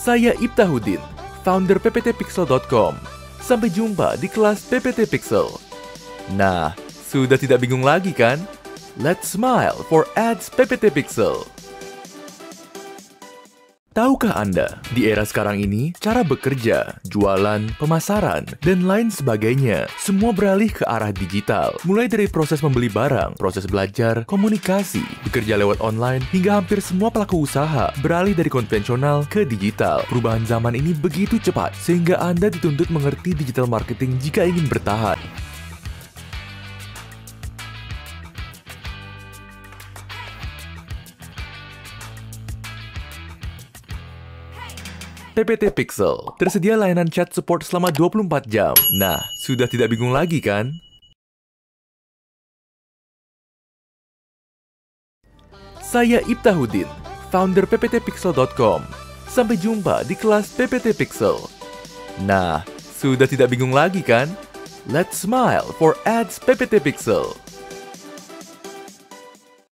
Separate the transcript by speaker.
Speaker 1: Saya Iftahudin, founder pptpixel.com. Sampai jumpa di kelas PPT Pixel. Nah, sudah tidak bingung lagi kan? Let's smile for ads PPT Pixel. Tahukah Anda, di era sekarang ini, cara bekerja, jualan, pemasaran, dan lain sebagainya, semua beralih ke arah digital. Mulai dari proses membeli barang, proses belajar, komunikasi, bekerja lewat online, hingga hampir semua pelaku usaha beralih dari konvensional ke digital. Perubahan zaman ini begitu cepat, sehingga Anda dituntut mengerti digital marketing jika ingin bertahan. PPT Pixel, tersedia layanan chat support selama 24 jam. Nah, sudah tidak bingung lagi kan? Saya Iftahudin, founder pptpixel.com. Sampai jumpa di kelas PPT Pixel. Nah, sudah tidak bingung lagi kan? Let's smile for ads PPT Pixel.